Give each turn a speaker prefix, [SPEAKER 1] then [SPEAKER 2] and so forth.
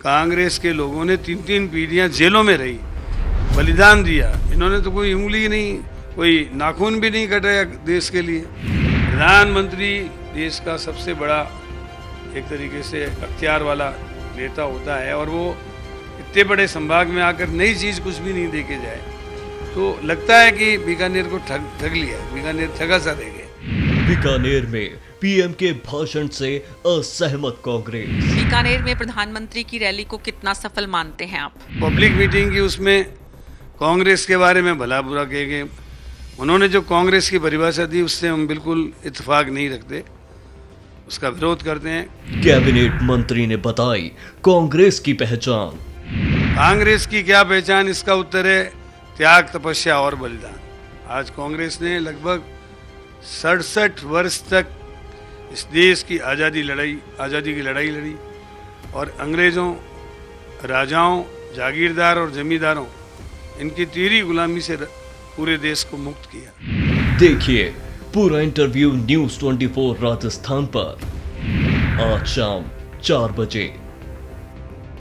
[SPEAKER 1] कांग्रेस के लोगों ने 3-3 पीढ़ियां जेलों में रही, बलिदान दिया। इन्होंने तो कोई उंगली नहीं, कोई नाखून भी नहीं कटाया देश के लिए। प्रधानमंत्री देश का सबसे बड़ा एक तरीके से अख्तियार वाला नेता होता है, और वो इतने बड़े संभाग में आकर नई चीज कुछ भी नहीं देके जाए, तो लगता है कि बीकानेर को ठग लिया, बीकानेर ठगा सा रह गया।
[SPEAKER 2] बीकानेर में पीएम के भाषण से असहमत कांग्रेस।
[SPEAKER 3] बीकानेर में प्रधानमंत्री की रैली को कितना सफल मानते हैं आप?
[SPEAKER 1] पब्लिक मीटिंग की उसमें कांग्रेस के बारे में भला बुरा कह गए। उन्होंने जो कांग्रेस की परिभाषा दी उससे हम बिल्कुल इत्तेफाक नहीं रखते, उसका विरोध करते हैं।
[SPEAKER 2] कैबिनेट मंत्री ने बताई कांग्रेस की पहचान।
[SPEAKER 1] कांग्रेस की क्या पहचान, इसका उत्तर है त्याग, तपस्या और बलिदान। आज कांग्रेस ने लगभग 67 वर्ष तक इस देश की आज़ादी की लड़ाई लड़ी, और अंग्रेजों, राजाओं, जागीरदार और जमींदारों, इनकी तेरी गुलामी से पूरे देश को मुक्त किया।
[SPEAKER 2] देखिए पूरा इंटरव्यू न्यूज़ 24 राजस्थान पर आज शाम 4 बजे।